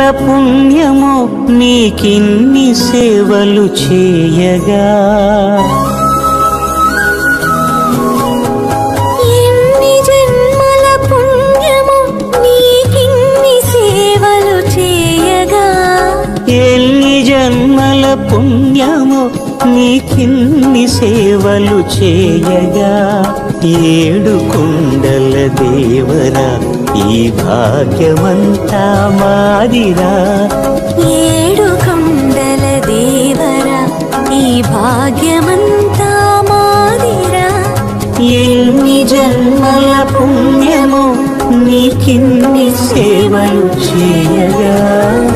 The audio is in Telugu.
పుణ్యమో నీకిన్ని సేవలు చేయగా ఎన్ని జన్మల పుణ్యమో నీకిన్ని సేవలు చేయగా ఎన్ని జన్మల పుణ్యమో నీకిన్ని సేవలు చేయగా ఏడు కొండల దేవరా ఈ భాగ్యమంతా మాదిరా ఏడు కొండల దేవరా ఈ భాగ్యమంతా మాదిరా ఎన్ని జన్మల పుణ్యమో నీకిన్ని సేవలు చేయగా